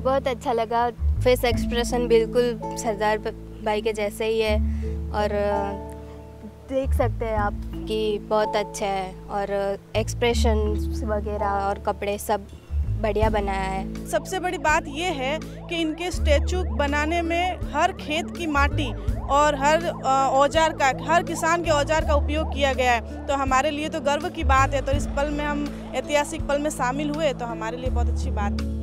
बहुत अच्छा लगा। फेस एक्सप्रेशन बिल्कुल सरदार भाई के जैसे ही है और देख सकते हैं आप कि बहुत अच्छा है और एक्सप्रेशन वगैरह और कपड़े सब बढ़िया बनाया है। सबसे बड़ी बात ये है कि इनके स्टैचू बनाने में हर खेत की माटी और हर औजार का, हर किसान के औजार का उपयोग किया गया है। तो हमारे लिए तो गर्व की बात है। तो इस पल में हम ऐतिहासिक पल में शामिल हुए तो हमारे लिए बहुत अच्छी बात है।